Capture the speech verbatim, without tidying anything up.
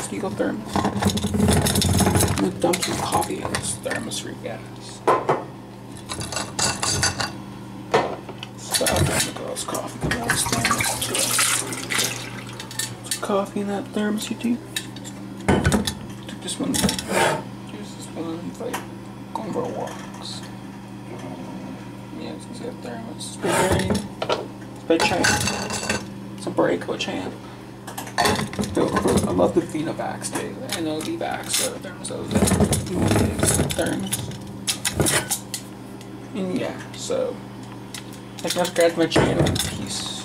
steel thermos. I'm gonna dump some coffee in this thermos for you guys. So I'm gonna go this coffee come out of this thermos too. Some coffee in that thermos, you two. Took this one. Here's this one. Like going for walks. Yeah, it's gonna say thermos. It's pretty dirty. It's by Champ. It's a Breako Champ. I love the Vina backs too. I know the backs are thermos. Those thermos. And yeah, so I can subscribe to my channel. Peace.